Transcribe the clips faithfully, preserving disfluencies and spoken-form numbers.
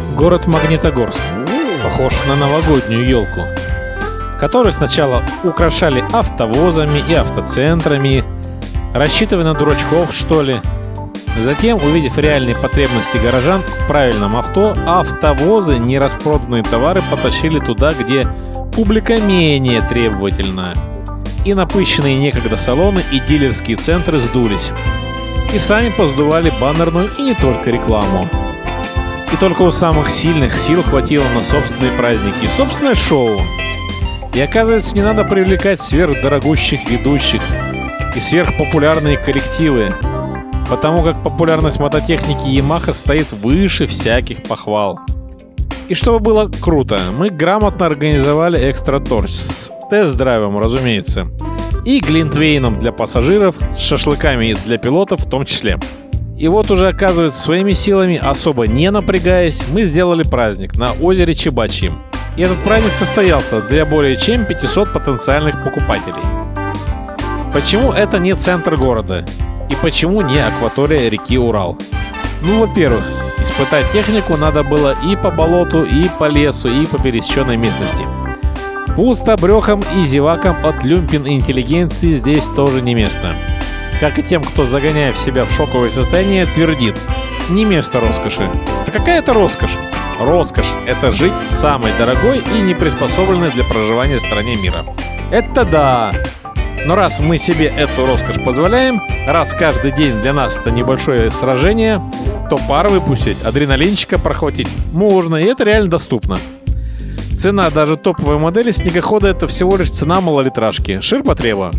Город Магнитогорск похож на новогоднюю елку, которую сначала украшали автовозами и автоцентрами, рассчитывая на дурачков, что ли. Затем, увидев реальные потребности горожан в правильном авто, автовозы нераспроданные товары потащили туда, где публика менее требовательна. И напыщенные некогда салоны и дилерские центры сдулись. И сами поздували баннерную и не только рекламу. И только у самых сильных сил хватило на собственные праздники и собственное шоу. И оказывается, не надо привлекать сверхдорогущих ведущих и сверхпопулярные коллективы, потому как популярность мототехники Yamaha стоит выше всяких похвал. И чтобы было круто, мы грамотно организовали экстра-торч с тест-драйвом, разумеется, и глинтвейном для пассажиров, с шашлыками для пилотов в том числе. И вот уже, оказывается, своими силами, особо не напрягаясь, мы сделали праздник на озере Чебачьем. И этот праздник состоялся для более чем пятисот потенциальных покупателей. Почему это не центр города? И почему не акватория реки Урал? Ну, во-первых, испытать технику надо было и по болоту, и по лесу, и по пересеченной местности. Пустобрехам и зевакам от люмпин интеллигенции здесь тоже не место. Как и тем, кто, загоняя в себя в шоковое состояние, твердит: не место роскоши. Да какая это роскошь? Роскошь — это жить в самой дорогой и не приспособленной для проживания стране мира. Это да! Но раз мы себе эту роскошь позволяем, раз каждый день для нас это небольшое сражение, то пар выпустить, адреналинчика прохватить можно, и это реально доступно. Цена даже топовой модели снегохода — это всего лишь цена малолитражки, ширпотреба.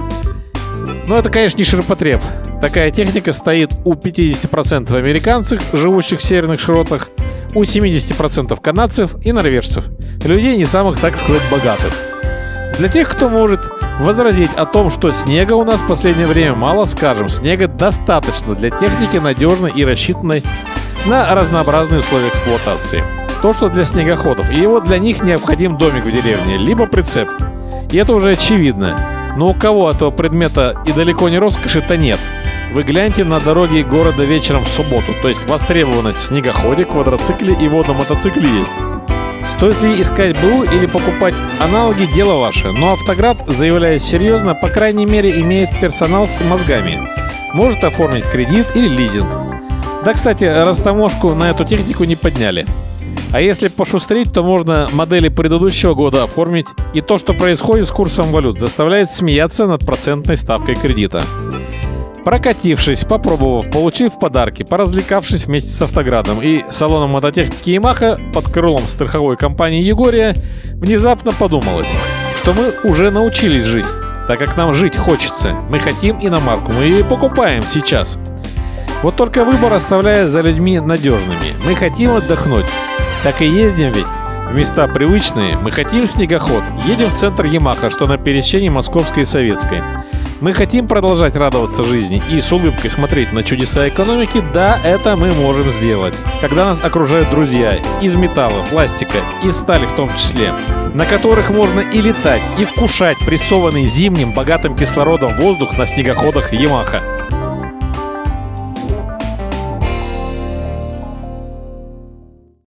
Но это, конечно, не ширпотреб. Такая техника стоит у пятидесяти процентов американцев, живущих в северных широтах, у семидесяти процентов канадцев и норвежцев, людей не самых, так сказать, богатых. Для тех, кто может возразить о том, что снега у нас в последнее время мало, скажем, снега достаточно для техники, надежной и рассчитанной на разнообразные условия эксплуатации. То, что для снегоходов, и его для них необходим домик в деревне, либо прицеп. И это уже очевидно. Но у кого этого предмета и далеко не роскоши-то нет. Вы гляньте на дороги города вечером в субботу, то есть востребованность в снегоходе, квадроцикле и водном мотоцикле есть. Стоит ли искать БУ или покупать аналоги, дело ваше, но Автоград, заявляя серьезно, по крайней мере имеет персонал с мозгами. Может оформить кредит или лизинг. Да, кстати, растаможку на эту технику не подняли. А если пошустрить, то можно модели предыдущего года оформить, и то, что происходит с курсом валют, заставляет смеяться над процентной ставкой кредита. Прокатившись, попробовав, получив подарки, поразвлекавшись вместе с Автоградом и салоном мототехники Yamaha под крылом страховой компании Егория, внезапно подумалось, что мы уже научились жить, так как нам жить хочется. Мы хотим иномарку, мы ее покупаем сейчас. Вот только выбор оставляя за людьми надежными. Мы хотим отдохнуть. Так и ездим ведь в места привычные. Мы хотим снегоход, едем в центр Yamaha, что на пересечении Московской и Советской. Мы хотим продолжать радоваться жизни и с улыбкой смотреть на чудеса экономики. Да, это мы можем сделать, когда нас окружают друзья из металла, пластика и стали в том числе, на которых можно и летать, и вкушать прессованный зимним богатым кислородом воздух на снегоходах Yamaha.